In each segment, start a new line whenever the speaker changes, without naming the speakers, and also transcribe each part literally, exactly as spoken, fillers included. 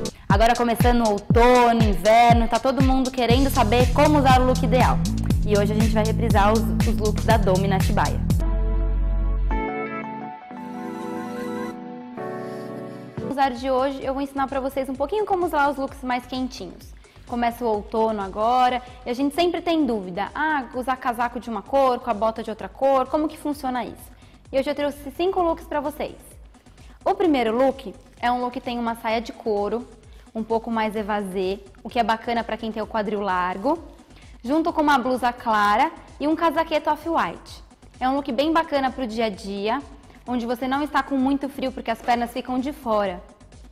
Agora começando o outono, inverno, tá todo mundo querendo saber como usar o look ideal. E hoje a gente vai reprisar os, os looks da Domi na Atibaia. No usar de hoje eu vou ensinar pra vocês um pouquinho como usar os looks mais quentinhos. Começa o outono agora e a gente sempre tem dúvida, ah, usar casaco de uma cor, com a bota de outra cor, como que funciona isso? E hoje eu trouxe cinco looks pra vocês. O primeiro look é um look que tem uma saia de couro, um pouco mais evasê, o que é bacana para quem tem o quadril largo, junto com uma blusa clara e um casaquete off-white. É um look bem bacana para o dia a dia, onde você não está com muito frio porque as pernas ficam de fora.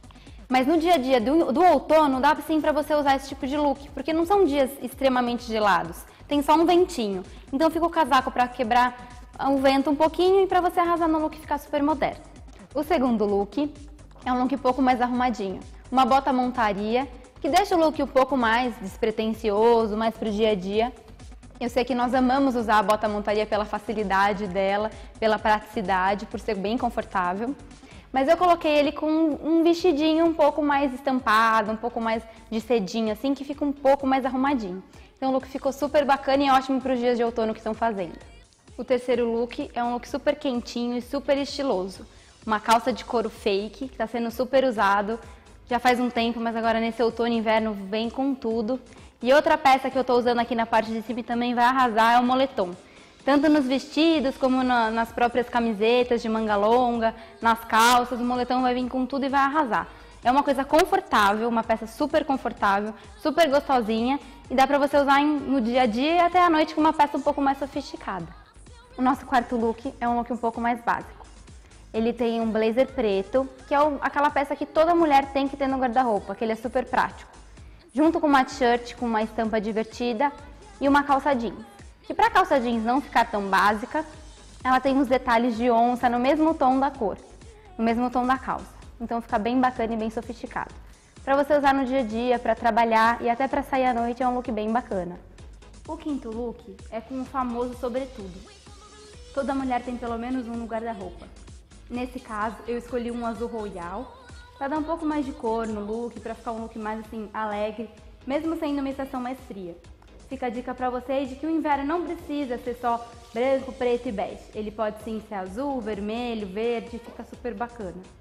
Mas no dia a dia do, do outono dá sim para você usar esse tipo de look, porque não são dias extremamente gelados, tem só um ventinho. Então fica o casaco para quebrar o vento um pouquinho e para você arrasar no look e ficar super moderno. O segundo look é um look um pouco mais arrumadinho. Uma bota montaria, que deixa o look um pouco mais despretensioso, mais pro dia a dia. Eu sei que nós amamos usar a bota montaria pela facilidade dela, pela praticidade, por ser bem confortável. Mas eu coloquei ele com um vestidinho um pouco mais estampado, um pouco mais de sedinho, assim, que fica um pouco mais arrumadinho. Então o look ficou super bacana e ótimo para os dias de outono que estão fazendo. O terceiro look é um look super quentinho e super estiloso. Uma calça de couro fake, que está sendo super usado, já faz um tempo, mas agora nesse outono e inverno vem com tudo. E outra peça que eu estou usando aqui na parte de cima e também vai arrasar é o moletom. Tanto nos vestidos, como na, nas próprias camisetas de manga longa, nas calças, o moletom vai vir com tudo e vai arrasar. É uma coisa confortável, uma peça super confortável, super gostosinha e dá pra você usar em, no dia a dia e até à noite com uma peça um pouco mais sofisticada. O nosso quarto look é um look um pouco mais básico. Ele tem um blazer preto, que é o, aquela peça que toda mulher tem que ter no guarda-roupa, que ele é super prático. Junto com uma t-shirt com uma estampa divertida e uma calça jeans. Que para a calça jeans não ficar tão básica, ela tem uns detalhes de onça no mesmo tom da cor, no mesmo tom da calça. Então fica bem bacana e bem sofisticado. Para você usar no dia a dia, para trabalhar e até para sair à noite é um look bem bacana. O quinto look é com o famoso sobretudo. Toda mulher tem pelo menos um no guarda-roupa. Nesse caso, eu escolhi um azul royal, para dar um pouco mais de cor no look, para ficar um look mais assim, alegre, mesmo sendo uma estação mais fria. Fica a dica para vocês de que o inverno não precisa ser só branco, preto e bege. Ele pode sim ser azul, vermelho, verde, fica super bacana.